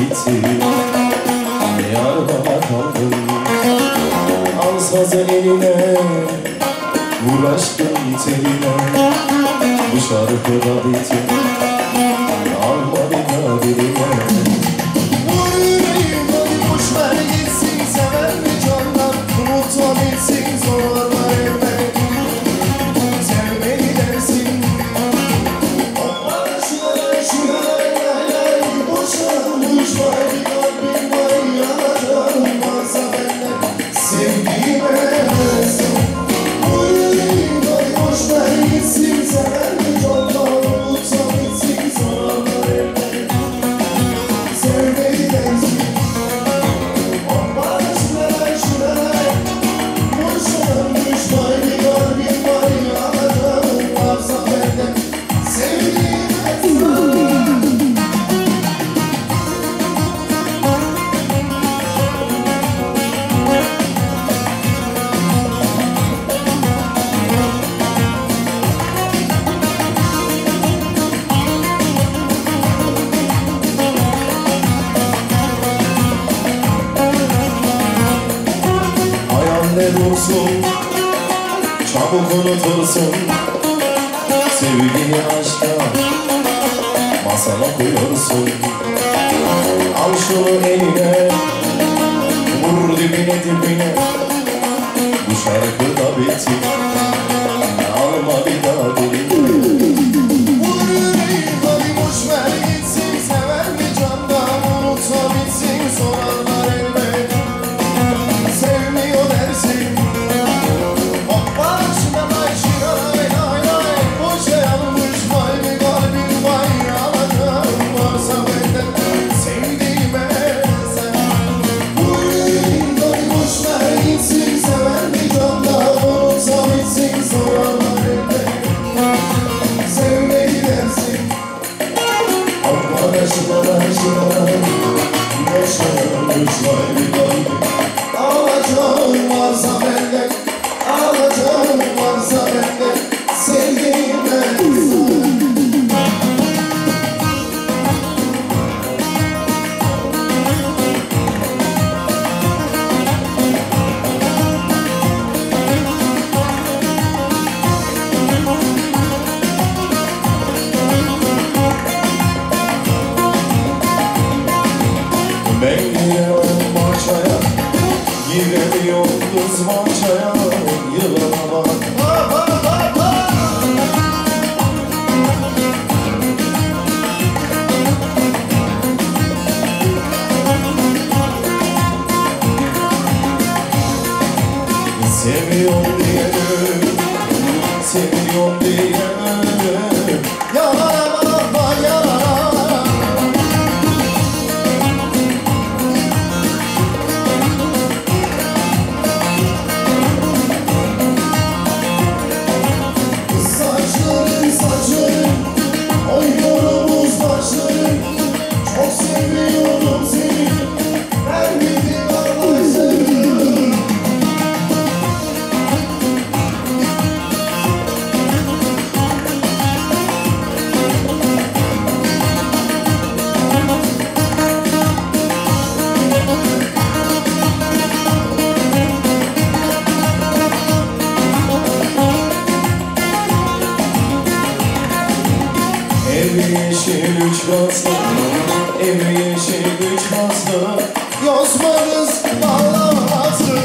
bitti. Yar bana kaldın. Al sazı eline, vur aşkın teline. Bu şarkı da bitti. Alma bir daha diline. Vur yüreğim hadi boş ver gitsin. Sever mi candan unutabilsin. Zorlama evde sevmeni dersin. Bana şuna boşanmış var bir kalbim var. Yanacağım varsa benden sevdiğime versin. Vur yüreğim hadi boş ver gitsin. Sever mi candan unutabilsin. Zorlama evde sevmeni dersin. Bana şuna boşanmış var bir kalbim var. Yanacağım varsa benden sevdiğime versin. Ne dursun, çabuk unutursun. Sevgini aşka masala koyuyorsun. Al şunu eline, vur dibine dibine. Bu şarkı da bitti. Alma bir daha diline. Vur yüreğim hadi boş ver gitsin. Sever mi candan unutsa bitsin. Sorarlar elbet sevmiyor dersin. Başına başına lay lay lay. Boşa yanmış vay bir kalbim vay. Alacağım varsa benden sevdiğime sen. Vur yüreğim hadi boş ver gitsin. Sever mi candan unutsa bitsin. Sorarlar elbet sevmeyi dersin. Başına boşa yanmış vay bir kalbim. Alacağım varsa benden, alacağım varsa benden sevdiğime ben gidiyorum bahçeye, giremiyorum kız bahçeye, yılana bak. Seviyorum diye, seviyorum diye. Yalana bak, yalana. Saçların, oynuyorum uzlaşların. Çok seviyorum seni, her biri kardeşlerim. Evi yeşil üç baslı, evi yeşil üç baslı. Yozmanız bağlaması.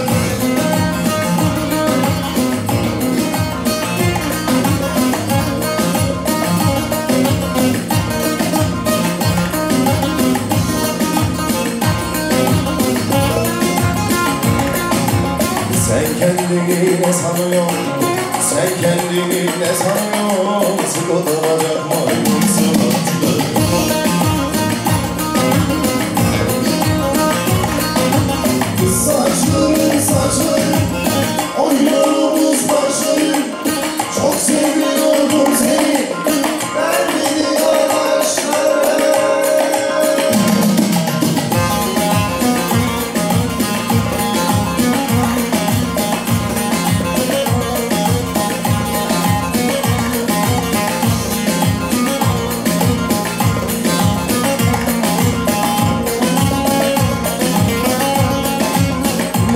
Sen kendini ne sanıyorsun? Sen kendini ne sanıyorsun? Sık oturacak maymun sıfatlı. Saçların, oynuyorum uzlaşların. Çok seviyorum seni, ver beni yavaşlara.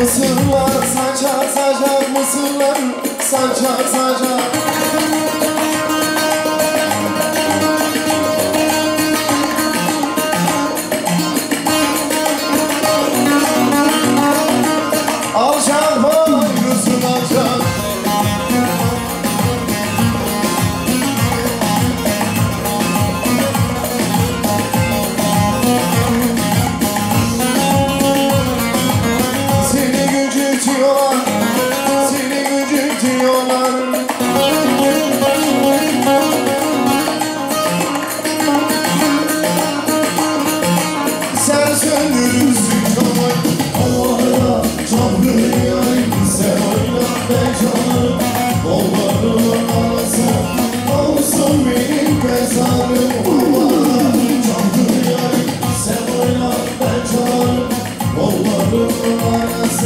Mısırlar saçar saçar, mısırlar saçar saçar. Alçak boynuzun alçak. Seni gücütüyorlar, seni gücütüyorlar. Sen söndürürsün çamayı. Allah'a çamlı yayın. Sen oyna ben çalarım. Kollarımın arası olsun benim mezarım. Allah'a çamlı yayın. Sen oyna ben çalarım. Kollarımın arası